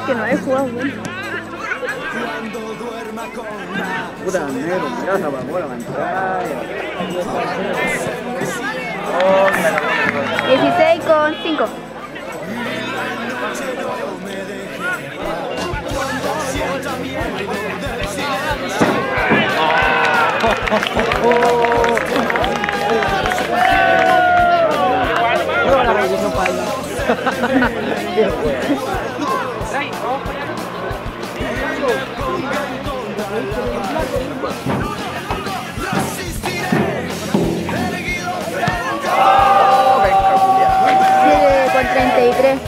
que no he jugado bien. Puta negro, me vas a pagar la pantalla. 16,5. No, la regresión para allá. Con 33.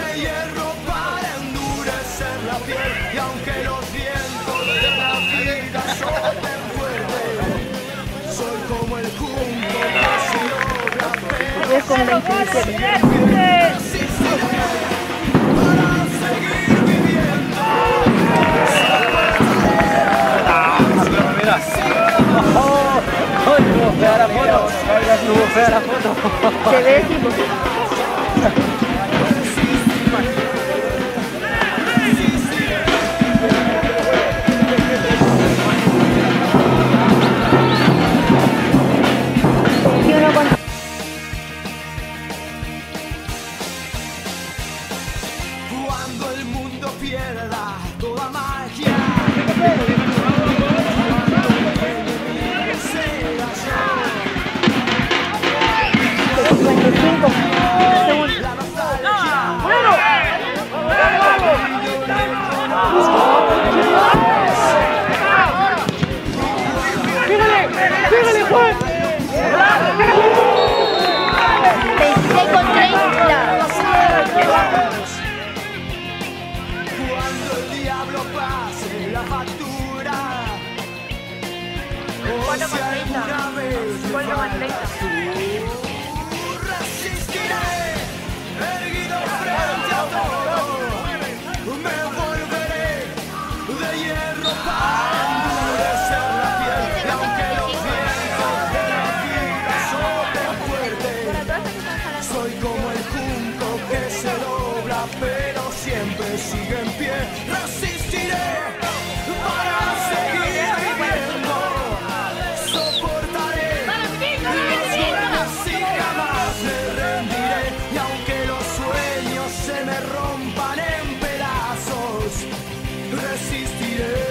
Es con 27. Se ve tipo. Y uno con... Cuando el mundo pierda toda magia. 55 segundos. ¡Bueno! ¡Pégale, Juan! 26 con 30. Cuando el diablo pase la factura. 4 con 30. 4 con 30. Resistiré, erguido frente a todo. Me volveré de hierro para endurecer la piel. Y aunque los vientos de la vida soplen fuerte, soy como el junco que se dobla pero siempre sigue en pie. Resistiré para seguir viviendo. Soportaré las buenas y jamás me rendiré. Y aunque los sueños se me rompan en pedazos, resistiré.